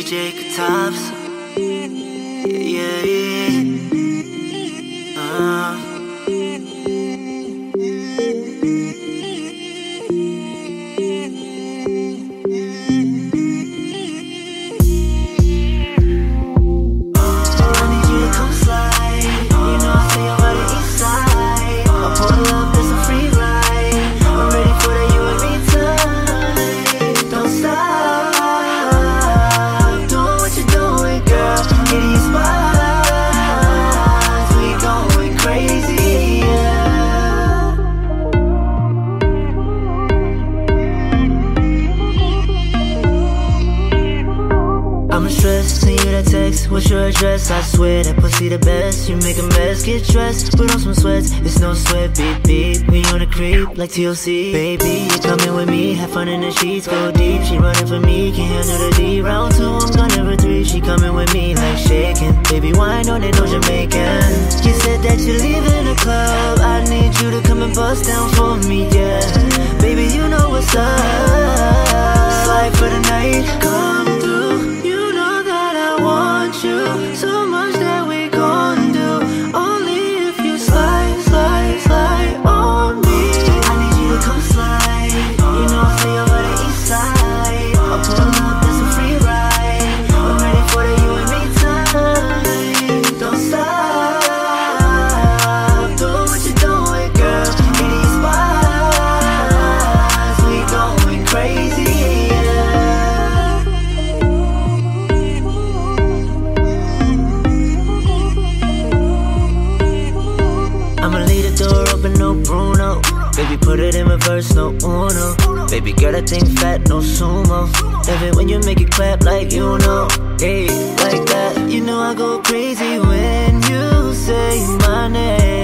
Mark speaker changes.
Speaker 1: Jacob Tops. Yeah, yeah. Send you that text, what's your address? I swear that pussy the best. You make a mess, get dressed, put on some sweats. It's no sweat, beep beep. We on a creep like TLC. Baby, you coming with me, have fun in the sheets, go deep. She running for me, can't handle the D. Round 2, I'm gone every 3. She coming with me like shaking. Baby, wine on it, no Jamaican. You said that you're leaving the club. I need you to come and bust down for me, yeah. Baby, you know what's up. Slide for the night, come through. You so much that we gon' do. Only if you slide, slide, slide on me. I need you to come slide. You know I'll stay over the east side. I'll pull up, there's a free ride. I'm ready for the you and me time. Don't stop, do what you're doing, girl. In these spots, we going crazy. No Bruno, baby put it in reverse, no uno. Baby girl that thing fat, no sumo. Love it when you make it clap like you know. Hey, like that. You know I go crazy when you say my name.